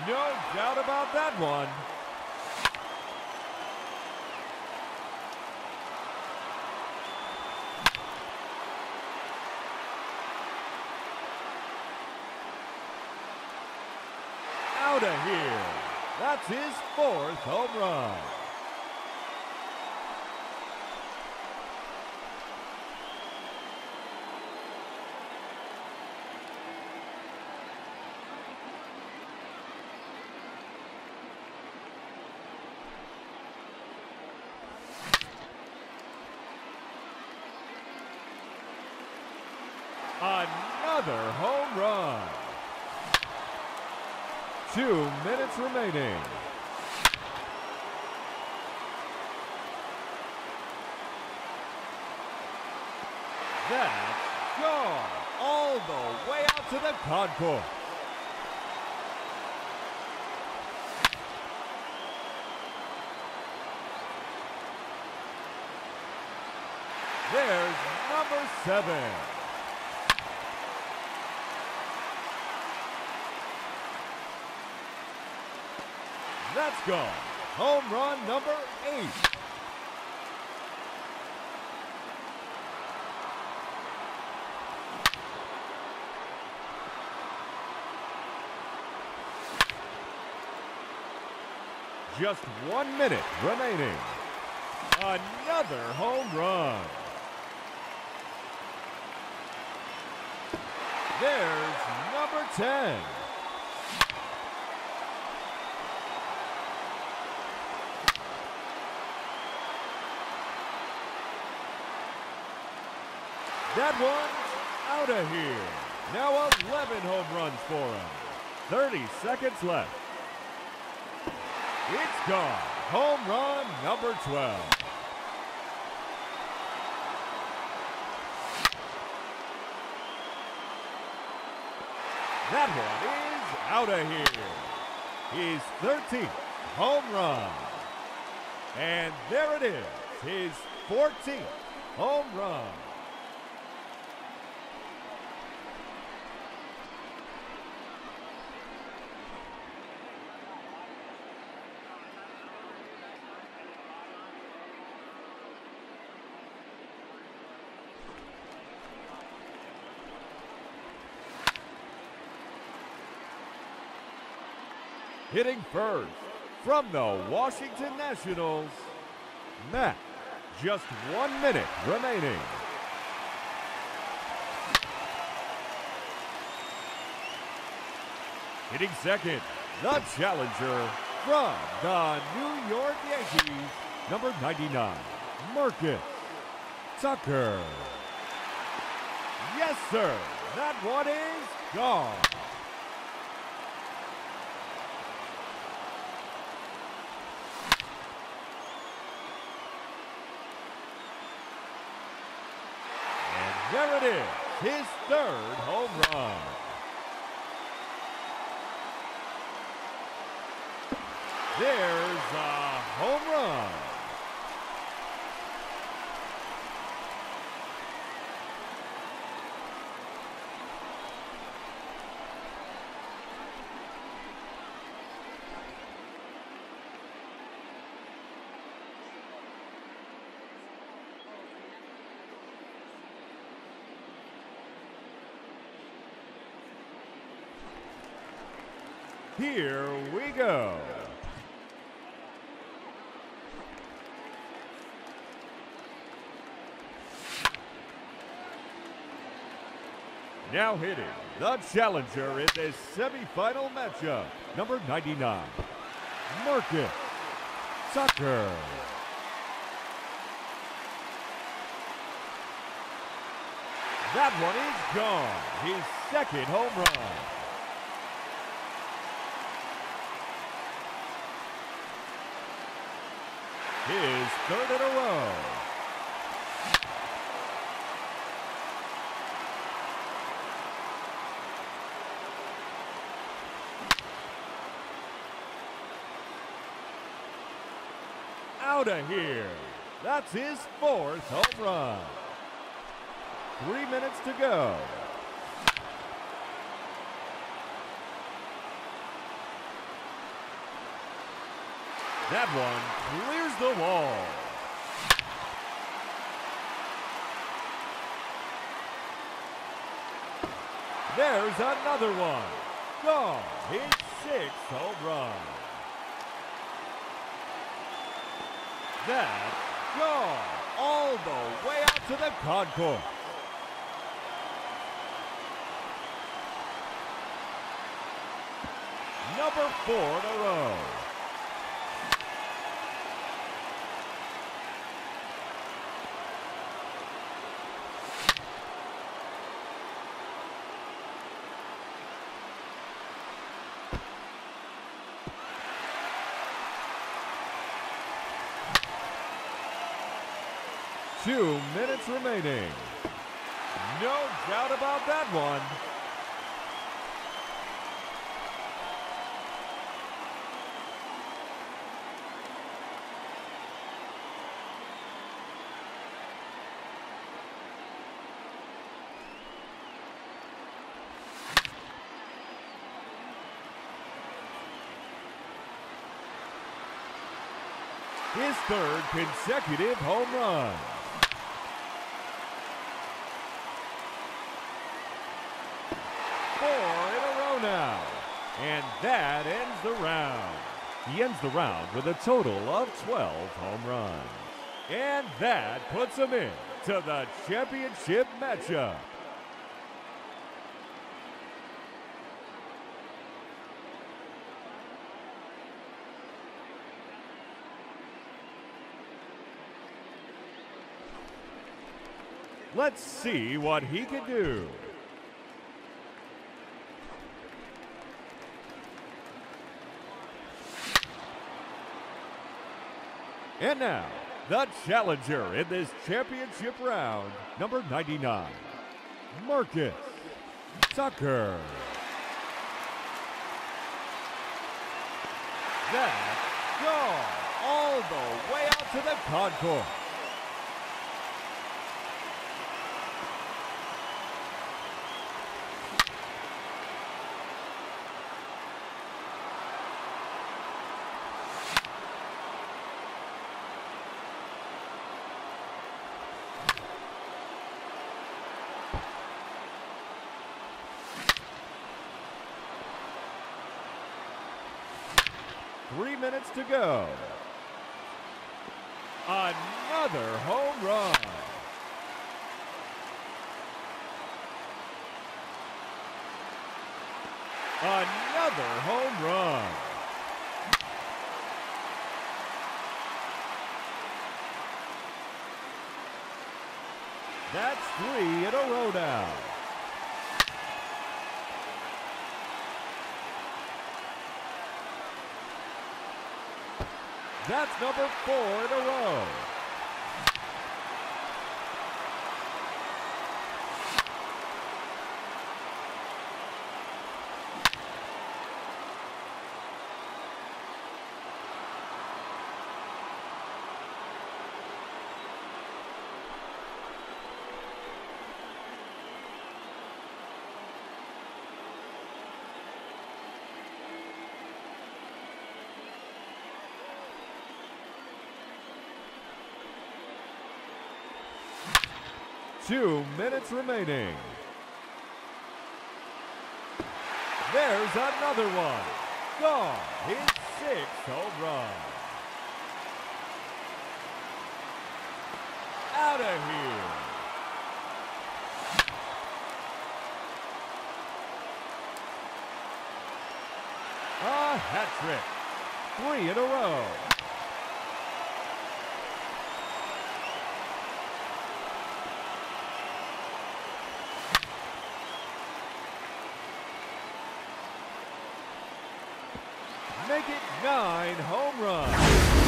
No doubt about that one. Out of here. That's his 4th home run. Another home run. 2 minutes remaining. That's gone all the way out to the concourse. There's number 7. That's gone. Home run number 8. Just 1 minute remaining. Another home run. There's number 10. That one's out of here. Now 11 home runs for him. 30 seconds left. It's gone. Home run number 12. That one is out of here. His 13th home run. And there it is, his 14th home run. Hitting first from the Washington Nationals, Matt. Just 1 minute remaining. Hitting second, the challenger from the New York Yankees, number 99, Marcus Tucker. Yes, sir, that one is gone. There it is, his 3rd home run. There's a home run. Here we go. Now hitting the challenger in this semifinal matchup, number 99, Marcus Tucker. That one is gone, his 2nd home run. His 3rd in a row. Out of here. That's his 4th home run. 3 minutes to go. That one clears the wall. There's another one. Gone. His 6th home run. That's gone all the way out to the concourse. Number 4 in a row. Two minutes remaining. No doubt about that one. His 3rd consecutive home run. Now, and that ends the round. He ends the round with a total of 12 home runs. And that puts him in to the championship matchup. Let's see what he can do. And now, the challenger in this championship round, number 99, Marcus Tucker. That's gone all the way out to the concourse. Three minutes to go. Another home run. Another home run. That's 3 in a row now. That's number 4 in a row. Two minutes remaining. There's another one. Gone. His 6th home run. Out of here. A hat trick. 3 in a row. Make it 9 home runs.